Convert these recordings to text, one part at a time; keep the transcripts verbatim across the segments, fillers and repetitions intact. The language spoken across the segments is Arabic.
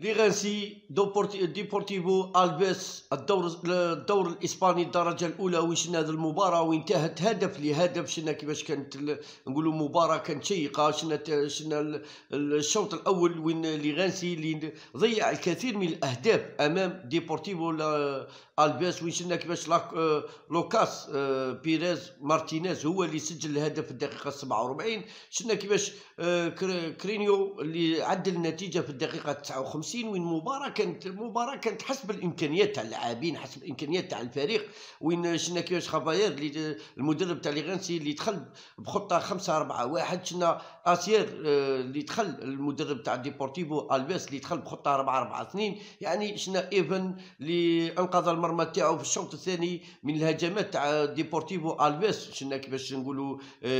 ليغانسي ديبورتيفو البيس الدور الدور الاسباني الدرجه الاولى. وين شفنا هذه المباراه وانتهت هدف لهدف. شفنا كيفاش كانت نقولوا مباراه كانت شيقه. شفنا شفنا الشوط الاول وين ليغانسي اللي ضيع الكثير من الاهداف امام ديبورتيفو البيس. وين شفنا كيفاش لوكاس بيريز مارتينيز هو اللي سجل الهدف في الدقيقه سبعة وأربعين. شفنا كيفاش كرينيو اللي عدل النتيجه في الدقيقه تسعة وخمسين. وين مباراه كانت مباراه كانت حسب الامكانيات تاع اللاعبين، حسب الامكانيات تاع الفريق. وين شفنا كيفاش خافاير اللي المدرب تاع ليغانسي اللي دخل بخطه خمسة أربعة واحد. شفنا اسير اللي دخل المدرب تاع ديبورتيفو البيس اللي دخل بخطه أربعة أربعة اثنين. يعني شفنا ايفن اللي انقذ المرمى تاعو في الشوط الثاني من الهجمات تاع ديبورتيفو البيس. شفنا كيفاش نقولوا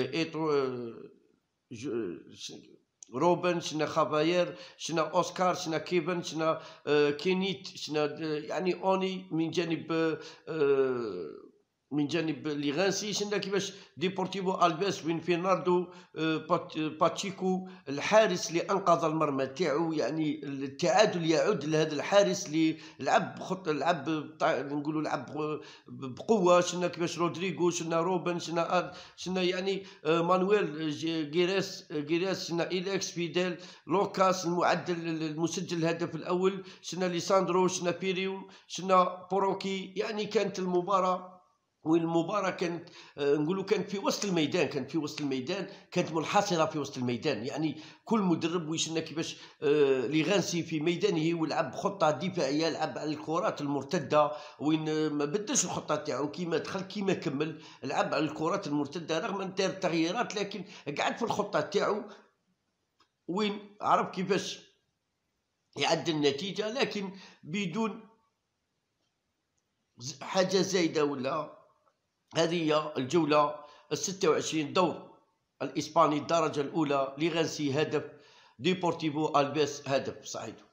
روبن، شنا خافاير، شنا اوسكار، شنا كيفن، شنا آه كينيت، شنا يعني اوني من جانب آه من جانب ليغانسي. شنا كيفاش ديبورتيفو البيس وين فيناردو آه باتشيكو الحارس اللي انقذ المرمى تاعو. يعني التعادل يعود لهذا الحارس اللي لعب خط لعب نقولوا لعب بقوه. شنا كيفاش رودريغو، شنا روبن، شنا شنا يعني آه مانويل جيريس جيريس شنا إليكس فيديل لوكاس المعدل المسجل الهدف الاول. شنا ليساندرو، شنا بيريو، شنا بوروكي. يعني كانت المباراه وين المباراة كانت آه نقولوا كانت في وسط الميدان، كانت في وسط الميدان، كانت منحصرة في وسط الميدان. يعني كل مدرب ويشنا كيفاش آه ليغانسي في ميدانه ولعب خطة دفاعية، لعب على الكرات المرتدة. وين آه ما بدلش الخطة تاعو، كيما دخل كيما كمل، لعب على الكرات المرتدة رغم ان دار التغييرات لكن قعد في الخطة تاعو. وين عرف كيفاش يعدل النتيجة لكن بدون حاجة زايدة. ولا هذه هي الجولة الستة وعشرين دور الإسباني الدرجة الأولى. ليغانسي هدف، ديبورتيفو البيس هدف. سعيد.